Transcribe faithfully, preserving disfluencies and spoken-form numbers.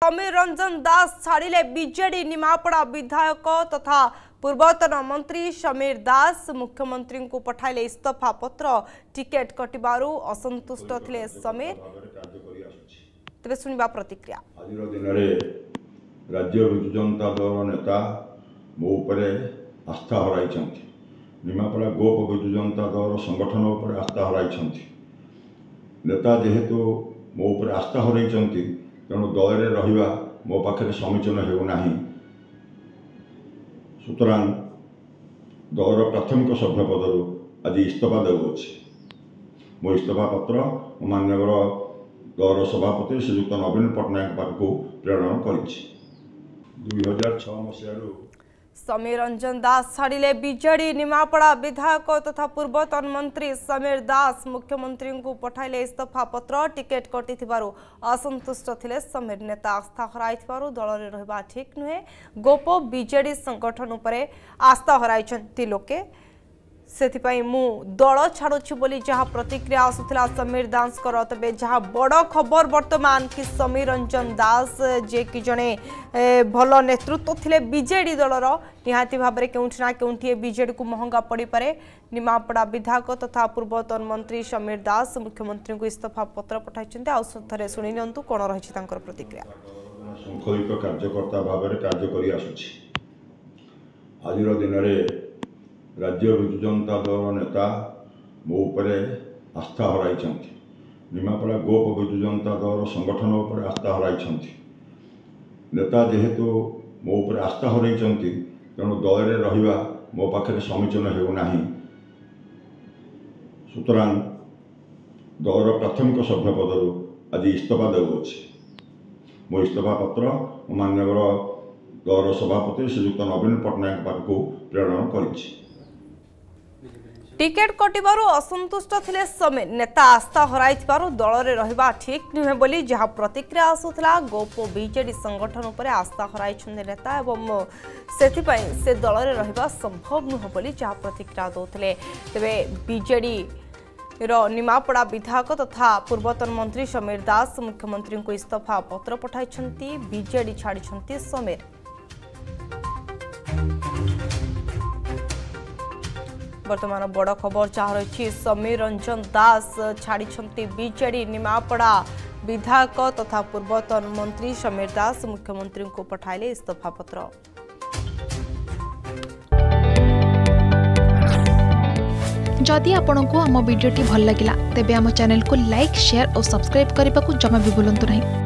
समीर रंजन दास छाड़िले बीजेडी निमापड़ा विधायक तथा पूर्वतन मंत्री समीर दास मुख्यमंत्री को पठाइले इस्तफा पत्र टिकेट कटिबारु असंतुष्ट थिले समीर तेरे सुनिबा प्रतिक्रिया आज दिन राज्य विजु जनता दल नेता मो उपरे आस्था हराई निमापड़ा गोप विजु जनता दल संगठन उपर आस्था हराई नेता जेहेतु मो उपर आस्था हराई तेणु दल में रहा मो पाखे समीचीन होना सुतरां दलर प्राथमिक सभ्य पदरु आज इस्तफा देउछि मो इस्तफा पत्र माननीय दलर सभापति श्रीयुक्त नवीन पट्टनायक पाखकु प्रेरण करिछि। दुई हजार छह मसीह समीर रंजन दास छाड़िले बीजेडी निमापड़ा विधायक तथा पूर्वतन मंत्री समीर दास मुख्यमंत्री को पठाइले इस्तफा पत्र टिकेट कटि असंतुष्ट थिले समीर नेता आस्था हराई दल में रहा ठीक नुहे गोप बीजेडी संगठन उपरे आस्था हराई लोके से मु दल छाड़ुछि बोली जहाँ प्रतिक्रिया आसुला समीर दास तेरे जहाँ बड़ खबर वर्तमान कि समीर रंजन दास जे कि जड़े भल नेतृत्व थिले बीजेडी दलर निहाती भाव में केउठी ना केउठी बीजेडी को महंगा पड़ पारे निमापड़ा विधायक तथा पूर्वतन मंत्री समीर दास मुख्यमंत्री को इस्तफा पत्र पठाई आउे शुणी नियंतु कौन रही प्रतिक्रिया। शृंखलित कार्यकर्ता भाव में कार्य करि आसुछि आज दिन राज्य विजु जनता दल नेता मो उपरे आस्था हराई निमापड़ा गोप विजु जनता दल संगठन उपर आस्था हराई नेता जेहेतु मो उपर आस्था हराई तेणु दल में रहा मो पाखे समीचीन होना सुतरां दलर प्राथमिक सभ्य पदरु आज इस्तफा देउछि मो इस्तफा पत्र माननीय दलर सभापति श्रीयुक्त नवीन पट्टनायक पाखकु प्रेरण करिछि। टिकेट कटिबारु असंतुष्ट थिले समीर नेता आस्था हराई दल में रहा ठीक नुहे बोली जहाँ प्रतिक्रिया आसुला गोप बीजेडी संगठन उपर आस्था हराई नेता एवं से से दल में रहा संभव नुह बोली जहाँ प्रतिक्रिया दौते तेरे बीजेडी रो निमापड़ा विधायक तथा पूर्वतन मंत्री समीर दास मुख्यमंत्री को इस्तफा पत्र पठाई बीजेडी छाड़ी समीर। वर्तमान बड़ खबर जहाँ रही समीर रंजन दास छाड़ी बीजेडी निमापड़ा विधायक तथा पूर्वतन मंत्री समीर दास मुख्यमंत्री को पठाइले इस्तफा पत्र। जदि आपंक आम भिडी भल लगा तेब आम चैनल को लाइक शेयर और सब्सक्राइब करने को जमा भी भूलु नहीं।